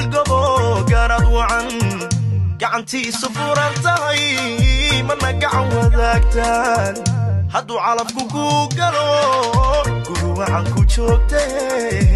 gobo garad wacan gacantiisa furan tahay mana gacan wadaagtaan hadduu calafku ku galo guru wacan ku joogtee